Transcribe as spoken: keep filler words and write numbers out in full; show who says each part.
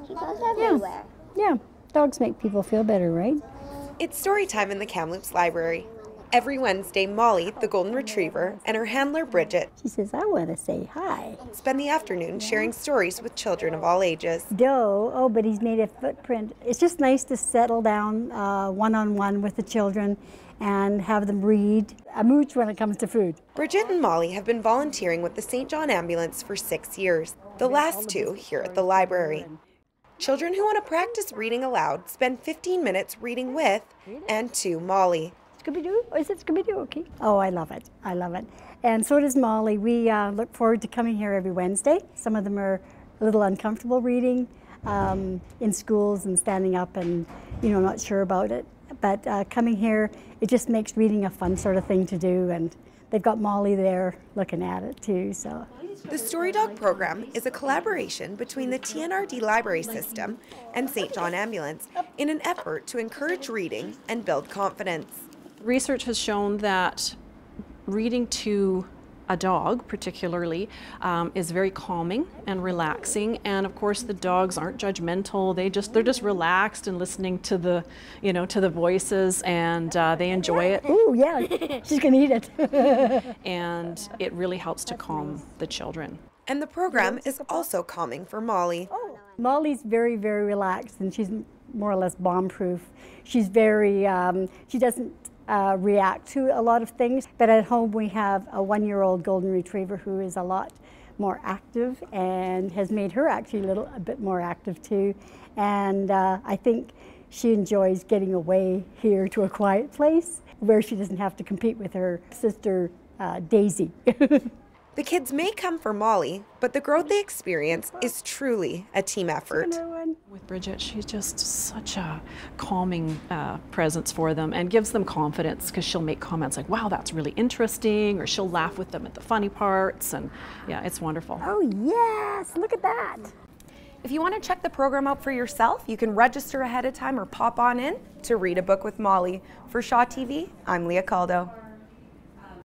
Speaker 1: She goes everywhere.
Speaker 2: Yeah. yeah, dogs make people feel better, right?
Speaker 3: It's story time in the Kamloops Library. Every Wednesday, Molly, the golden retriever, and her handler, Bridget,
Speaker 2: She says, I want to say hi.
Speaker 3: spend the afternoon sharing stories with children of all ages.
Speaker 2: Doe, oh, but he's made a footprint. It's just nice to settle down uh, one-on-one with the children and have them read. A mooch when it comes to food.
Speaker 3: Bridget and Molly have been volunteering with the Saint John Ambulance for six years, the last two here at the library. Children who want to practice reading aloud spend fifteen minutes reading with and to Molly.
Speaker 2: Scooby-Doo? Is it Scooby-Doo? Okay. Oh, I love it. I love it. And so does Molly. We uh, look forward to coming here every Wednesday. Some of them are a little uncomfortable reading um, in schools and standing up and, you know, not sure about it. But uh, coming here, it just makes reading a fun sort of thing to do. And they've got Molly there looking at it too, so.
Speaker 3: The Story Dog program is a collaboration between the T N R D library system and Saint John Ambulance in an effort to encourage reading and build confidence.
Speaker 4: Research has shown that reading to a dog, particularly, um, is very calming and relaxing. And of course, the dogs aren't judgmental. They just they're just relaxed and listening to the, you know, to the voices, and uh, they enjoy it.
Speaker 2: Ooh, yeah, she's gonna eat it.
Speaker 4: And it really helps to calm the children.
Speaker 3: And the program is also calming for Molly.
Speaker 2: Oh. Molly's very, very relaxed, and she's more or less bomb-proof. She's very, um, she doesn't Uh, react to a lot of things, but at home we have a one-year-old golden retriever who is a lot more active and has made her actually a little a bit more active too, and uh, I think she enjoys getting away here to a quiet place where she doesn't have to compete with her sister uh, Daisy.
Speaker 3: The kids may come for Molly, but the growth they experience is truly a team effort.
Speaker 4: With Bridget, she's just such a calming uh, presence for them and gives them confidence, because she'll make comments like, wow, that's really interesting, or she'll laugh with them at the funny parts, and yeah, it's wonderful.
Speaker 2: Oh yes, look at that.
Speaker 3: If you want to check the program out for yourself, you can register ahead of time or pop on in to read a book with Molly. For Shaw T V, I'm Leah Caldo.